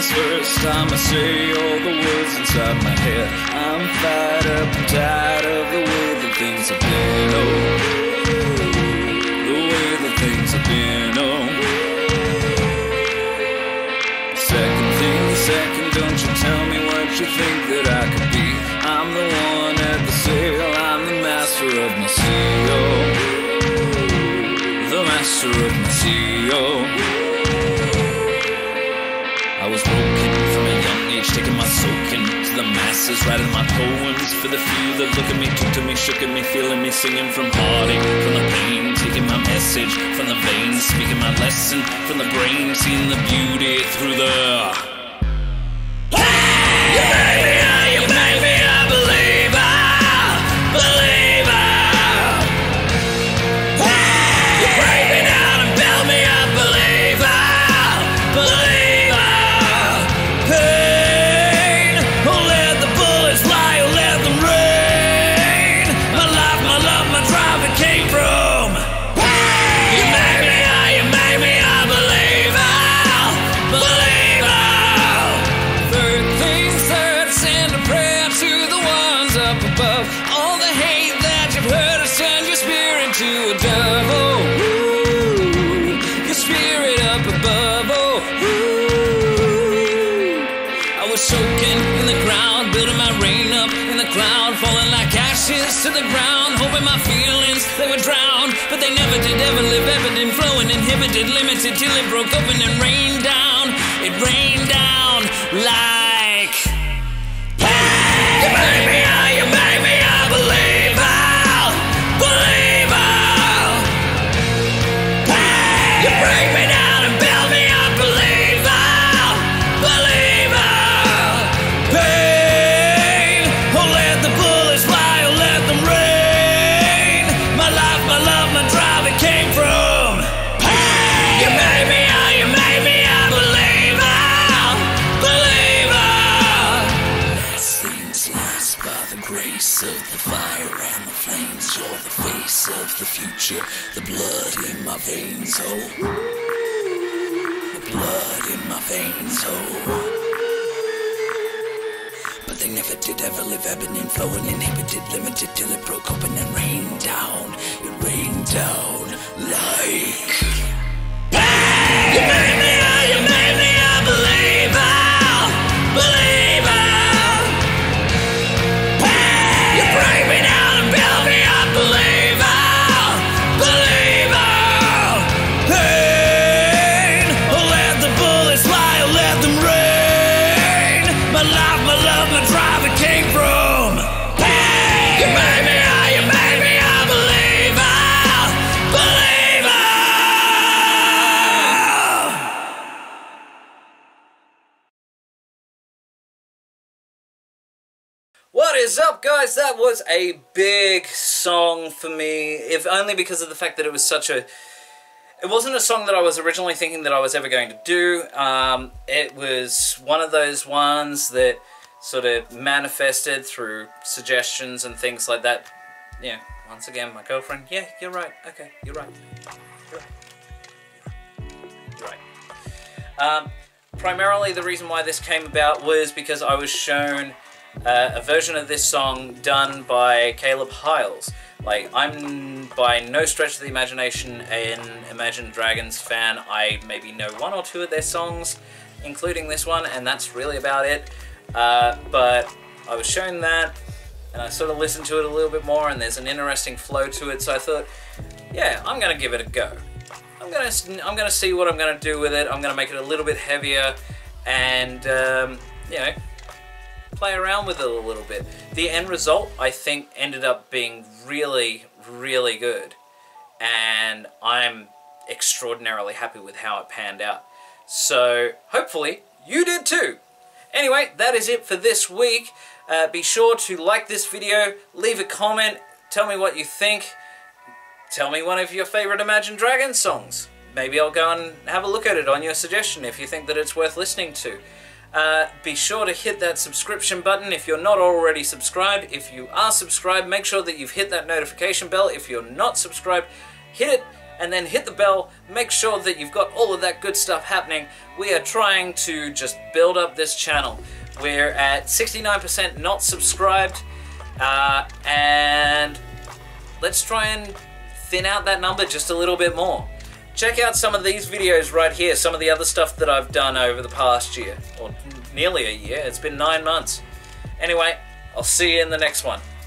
first time I say all the words inside my head. I'm fired up and tired of the way that things have been, oh, the way that things have been, oh. Second, don't you tell me what you think that I could be. I'm the one at the sail, I'm the master of my sea, oh, the master of my sea, oh. I was broken from a young age, taking my soaking to the masses, writing my poems for the few that look at me, took to me, shook at me, feeling me, singing from heartache, from the pain, taking my message from the veins, speaking my lesson from the brain, seeing the beauty through the... You made me a believer, believer. You break me down and build me up, believer, believer. Pain, oh let the bullets fly, oh let them rain. My life, my love, my drive, it came from. You made me a believer, believer. Third things third, send a prayer to the ones up above. All the hate that you've heard, send your spirit to a dove. Oh, ooh, your spirit up above. Oh, ooh. I was soaking in the ground, building my rain up in the cloud, falling like ashes to the ground, hoping my feelings they would drown, but they never did. Ever live, evident, flowing, inhibited, limited, till it broke open and rained down. It rained down like. You made me a believer, believer. You break me down and build me up, believer, believer. Pain, oh let the bullets fly, oh let them rain. My life, my love, my drive, it came from. You made me a believer, believer. Last things last by the grace of the fire and the flames. You're the face of the future, the blood in my veins, oh. The blood in my veins, oh. But they never did ever live, ebbing and flowing, inhibited, limited, till it broke open and rained down. It rained down like. You made me a believer, believer. You break me down and build me up, believer, believer. Pain, oh let the bullets fly, oh let them rain. My life, my love, my drive, it came from. You made me a believer, believer. What is up, guys? That was a big song for me, if only because of the fact that it was such a... It wasn't a song that I was originally thinking that I was ever going to do. It was one of those ones that sort of manifested through suggestions and things like that. Yeah, once again, my girlfriend. Yeah, you're right. Okay, you're right. You're right. Primarily, the reason why this came about was because I was shown a version of this song done by Caleb Hyles. Like, I'm by no stretch of the imagination an Imagine Dragons fan. I maybe know one or two of their songs, including this one, and that's really about it. But I was shown that, and I sort of listened to it a little bit more, and there's an interesting flow to it, so I thought, yeah, I'm gonna give it a go. I'm gonna see what I'm gonna do with it. I'm gonna make it a little bit heavier, and you know, play around with it a little bit. The end result, I think, ended up being really, really good, and I'm extraordinarily happy with how it panned out. So hopefully you did too. Anyway, that is it for this week. Be sure to like this video, leave a comment, tell me what you think, tell me one of your favorite Imagine Dragons songs. Maybe I'll go and have a look at it on your suggestion if you think that it's worth listening to. Be sure to hit that subscription button if you're not already subscribed. If you are subscribed, make sure that you've hit that notification bell. If you're not subscribed, hit it and then hit the bell. Make sure that you've got all of that good stuff happening. We are trying to just build up this channel. We're at 69% not subscribed, and let's try and thin out that number just a little bit more. Check out some of these videos right here, some of the other stuff that I've done over the past year, or nearly a year. It's been 9 months. Anyway, I'll see you in the next one.